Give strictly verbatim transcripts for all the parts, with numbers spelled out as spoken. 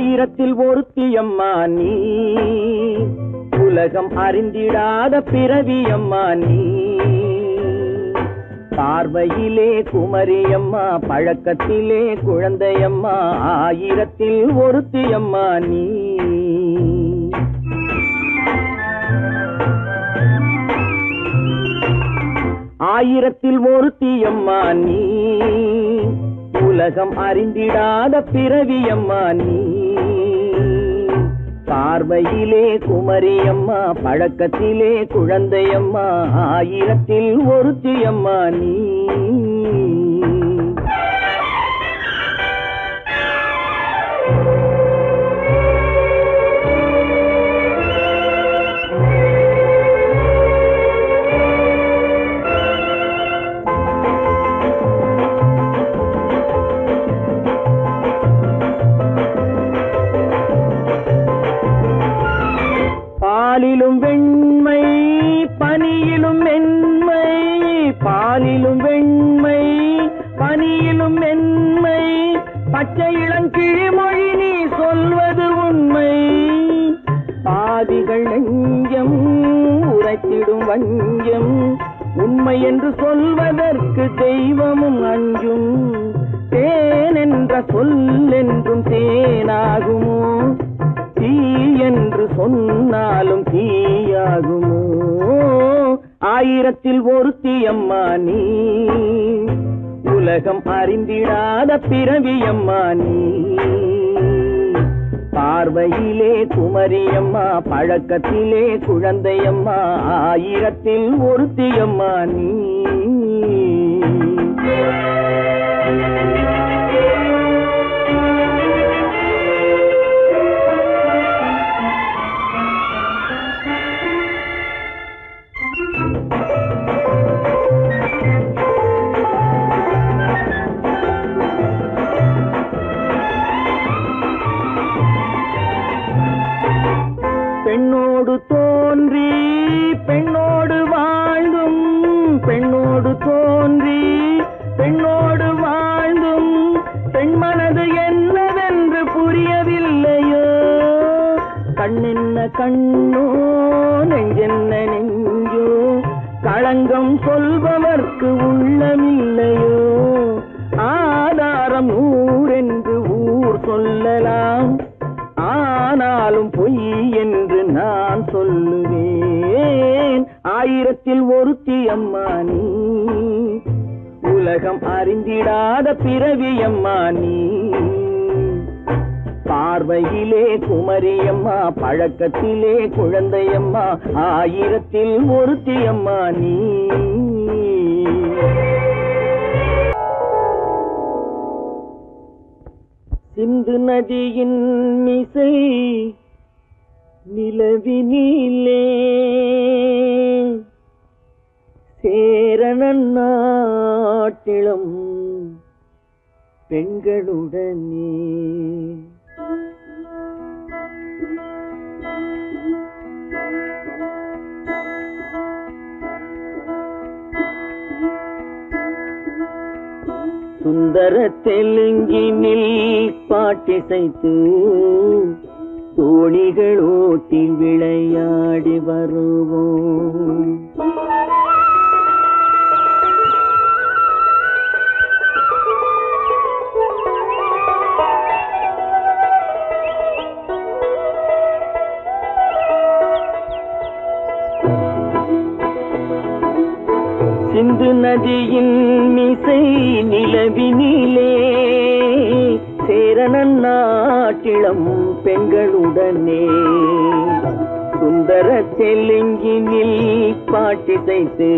ஆயிரத்தில் ஒருத்தியம்மா நீ, உலகம் அறிந்திடாத பிறவியம்மா நீ. பார்வையிலே குமரியம்மா, பழக்கத்திலே குழந்தையம்மா, ஆயிரத்தில் ஒருத்தியம்மா நீ. ஆயிரத்தில் ஒருத்தியம்மா நீ, உலகம் அறிந்திடாத பிறவியம்மா நீ. பார்வையிலே குமரியம்மா, பழக்கத்திலே குழந்தையம்மா, ஆயிரத்தில் ஒருத்தியம்மா நீ. பாலிலும் வெண்மை பனியிலும் மென்மை, பாலிலும் வெண்மை பனியிலும் மென்மை, பச்சை இளங்கிழிமொழி நீ சொல்வது உண்மை. பாதிகள் நெஞ்சம் உரைத்திடும் வஞ்சம், உண்மை என்று சொல்வதற்கு தெய்வமும் அஞ்சும். தேன் என்ற சொல் என்றும் தேனாகுமோ, தீ என்று சொன்னாலும் தீயாகுமோ. ஆயிரத்தில் ஒருத்தியம்மா நீ, உலகம் அறிந்திடாத பிறவியம்மா நீ. பார்வையிலே குமரியம்மா, பழக்கத்திலே குழந்தையம்மா, ஆயிரத்தில் ஒருத்தியம்மா நீ. பெண்ணோடு தோன்றி பெண்ணோடு வாழ்ந்தும், பெண்ணோடு தோன்றி பெண்ணோடு வாழ்ந்தும், பெண்மனது என்னவென்று புரியவில்லையோ. கண்ணென்ன கண்ணோ, நெஞ்சென்ன நெஞ்சோ, களங்கம் சொல்பவர்க்கு உள்ளமில்லையோ. ஆதாரம் ஊரென்று ஊர் சொல்லலாம், ஆனாலும் பொய் என்று நான் சொல்லுவேன். ஆயிரத்தில் ஒருத்தியம்மா நீ, உலகம் அறிந்திடாத பிறவியம்மா நீ. பார்வையிலே குமரியம்மா, பழக்கத்திலே குழந்தையம்மா, ஆயிரத்தில் ஒருத்தியம்மா நீ. சிந்து நதியின் மிசை நிலவினிலே, சேரணன் நாட்டிலும் பெண்களுடனே. சுந்தர தெலுங்கினில் பாட்டிசைத்து தோணிகள் ஓட்டி விளையாடி வருவோம். சிந்து நதியின் மிசை நிலவினிலே, சேரணன் நாட்டிளம் பெண்களுடனே. சுந்தர தெலுங்கினில் பாட்டிசைத்து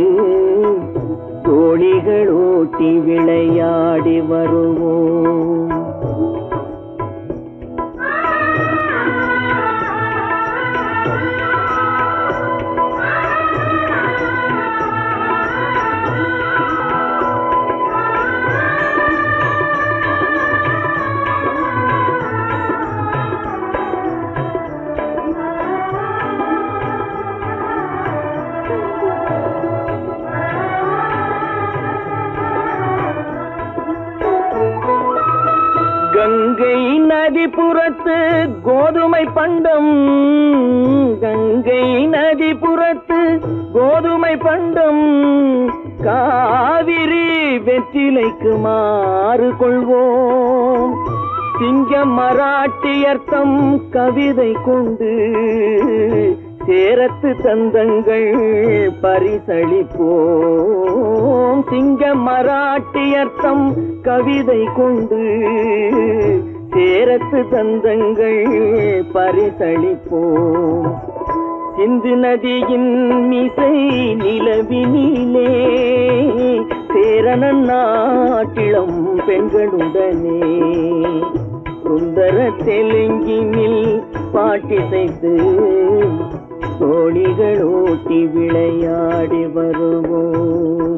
தோணிகள் ஓட்டி விளையாடி வருவோம். நதிபுறத்து கோதுமை பண்டம், கங்கை நதிபுறத்து கோதுமை பண்டம், காவிரி வெற்றிலைக்கு மாறு கொள்வோம். சிங்கம் மராட்டியர்த்தம் கவிதை கொண்டு சேரத்து தந்தங்கள் பரிசளிப்போம். சிங்கம் மராட்டியர்த்தம் கவிதை கொண்டு சேரத்து தந்தங்கள் பரிசளிப்போம். சிந்து நதியின் மிசை நிலவினிலே சேரணன் நாட்டிளம் பெண்களுடனே சுந்தர தெலுங்கினில் பாட்டிசைத்து தோழிகள் ஓட்டி விளையாடி வருவோம்.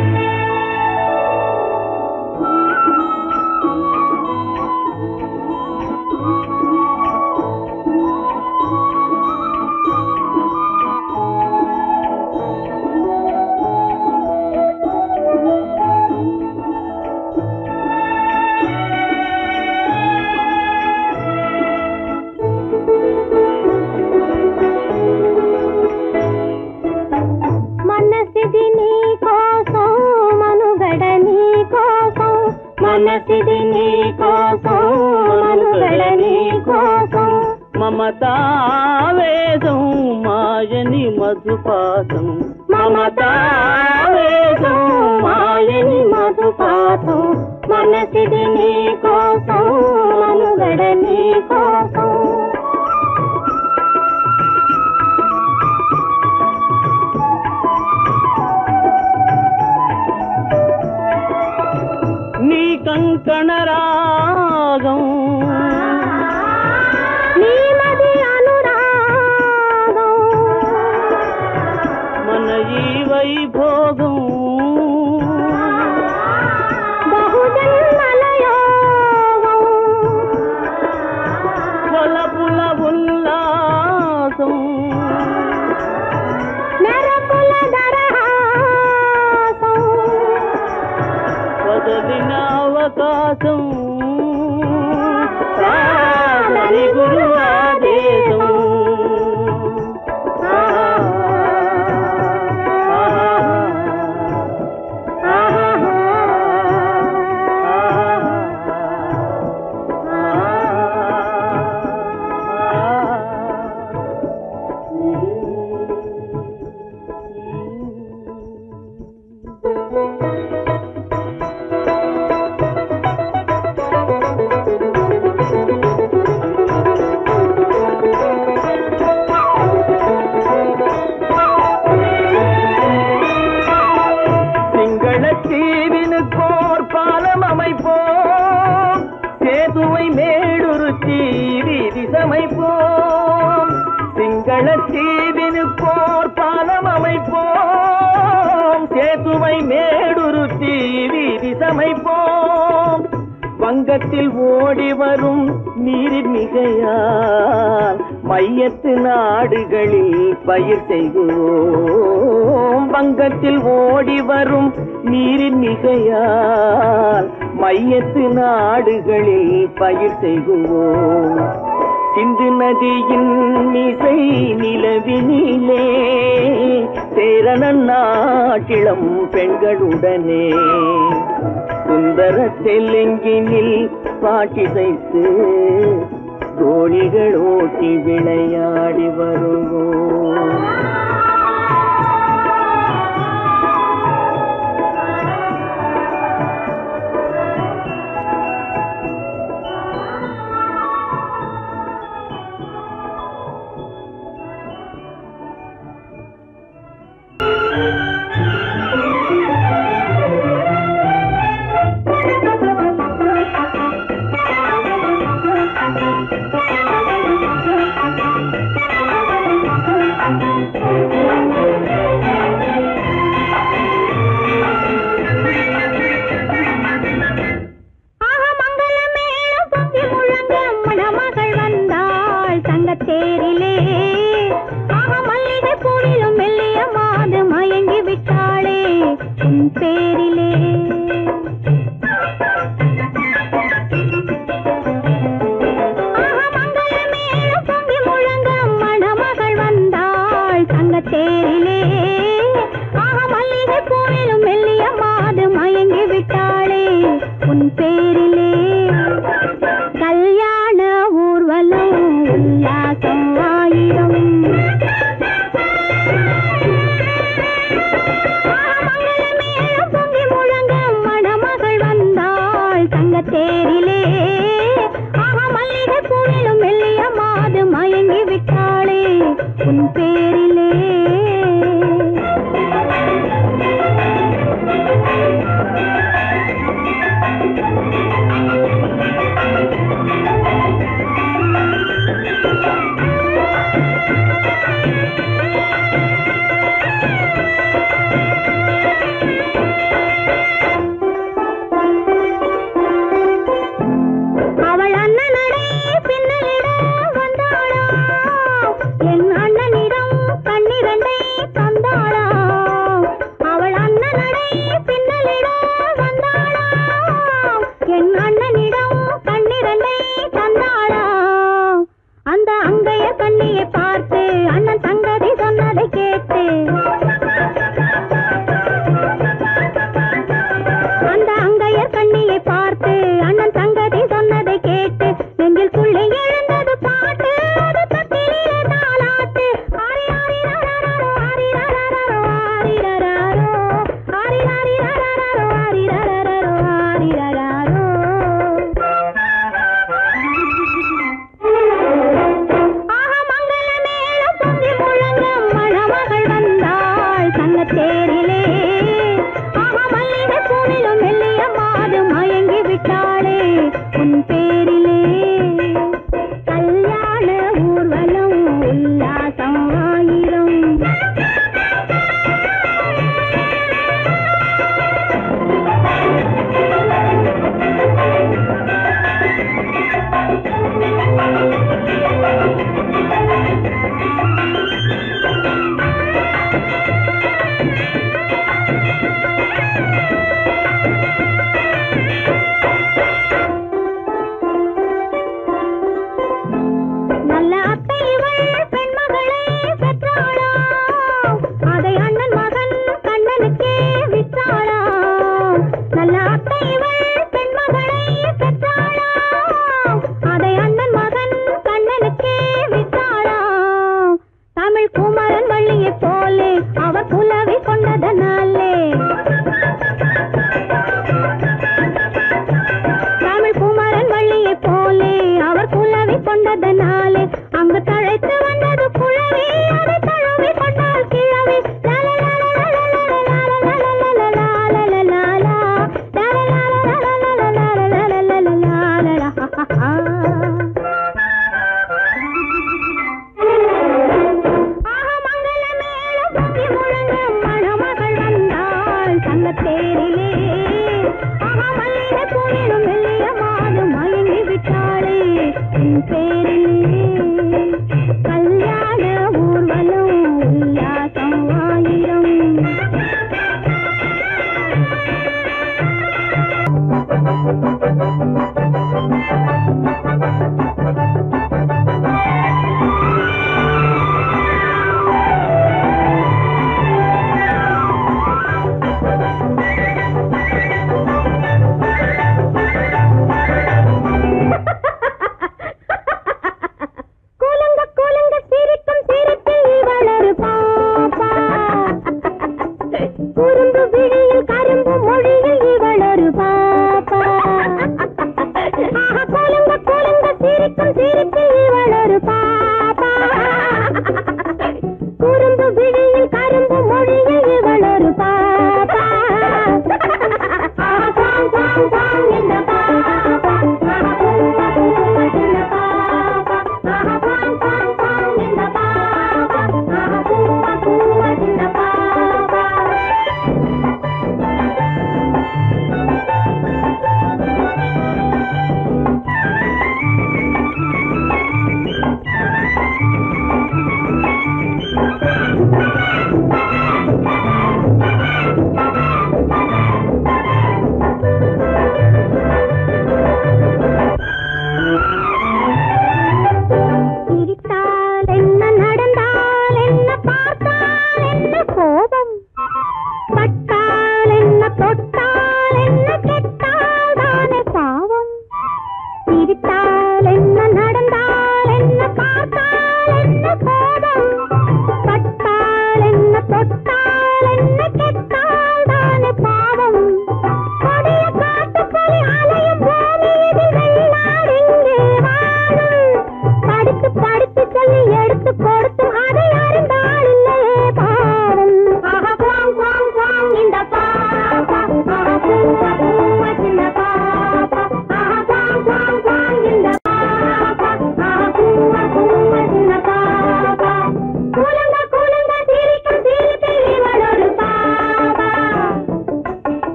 మనసిది నీ కోసం మనుగడ నీ కోసం మమతావేదం మాయని మధుపాసం మమతావేదం మాయని మధుపాసం మనసిది నీ కోసం మనుగడ నీ కోసం కంకణ రాగం నీమది అనురాగం మన ఈ వైభోగం బహుజన్మల యోగం వలపుల ఉల్లాసం మెరపుల దరహాసం వదలిన అవకాశం సాధని గురు ఆదేశం சிங்களத்தீவினுக்கோர் பாலம் அமைப்போம், சேதுவை மேடுருத்தி வீதி சமைப்போம். வங்கத்தில் ஓடி வரும் நீரின் மிகையால் மையத்து நாடுகளில் பயிர் செய்வோம். வங்கத்தில் ஓடி வரும் நீரின் மிகையால் மையத்து நாடுகளில் பயிர் செய்வோம். சிந்து நதியின் மிசை நிலவினிலே சேரணன் நாட்டிளம் பெண்களுடனே சுந்தர தெலுங்கினில் பாட்டிசைத்து தோழிகள் ஓட்டி விளையாடி வருவோம். Thank you. அந்த அங்கைய கண்ணியை பார்த்து அண்ணன் சங்கதி சொன்னதை கேட்டு அந்த அங்கைய கண்ணியை பார்த்து அண்ணன் சங்கதி சொன்னதை கேட்டு நெஞ்சில் துள்ளி எழுந்தது பாட்டு அது தட்டிலே தாலாட்டு ஆரி ஆரி ரரரரோ ஆரி ரரரரோ ஆரி ரரரரோ ஆரி ஆரி ரரரரோ ஆரி ரரரரோ ஆரி ரரரரோ ஆஹா மங்கள மேளம் பொங்கி முழங்க மணமகள் வந்தாள் சங்கத்தேரிலே ஆஹா மல்லிகை பூவிலும் மெல்லிய மாது மயங்கி விட்டாளே உன் பேரிலே கல்யாண ஊர்வலம் உல்லாசம் ஆயிரம் நல்ல அத்தை இவள் பெண்மகளை பெற்றாளாம் அதை அண்ணன் மகன் கண்ணனுக்கே விற்றாளாம் நல்ல அத்தை இவள் பெண்மகளை பெற்றாளாம் அதை அண்ணன் மகன் கண்ணனுக்கே விற்றாளாம் தமிழ் குமரன் வள்ளியை போலே அவர் புலவி கொண்டதனாலே தமிழ் குமரன் வள்ளியை போலே அவர் புலவி கொண்டதனாலே அங்கு தழைத்து வந்தது புலவி அதை தழுவி கொண்டால் கிழவி மணமகள் வந்தாள் சங்கத்தேரிலே ஆஹா மல்லிகை பூவிலும் மெல்லிய மாது மயங்கி விட்டாளே உன் பேரிலே கல்யாண ஊர்வலம் உல்லாசம் ஆயிரம் கூலங்க கூலங்க சிரிக்கும் சிரிப்பில் இவளொரு பாப்பா குறும்பு விழியில் கரும்பு மொழியில் இவளொரு பாப்பா ஆஹா கூலங்க கூலங்க சிரிக்கும் சிரிப்பில் இவளொரு பாப்பா குறும்பு விழியில் கரும்பு மொழியில் இவளொரு பாப்பா ஆஹா பாங் பாங் பாங் என்ற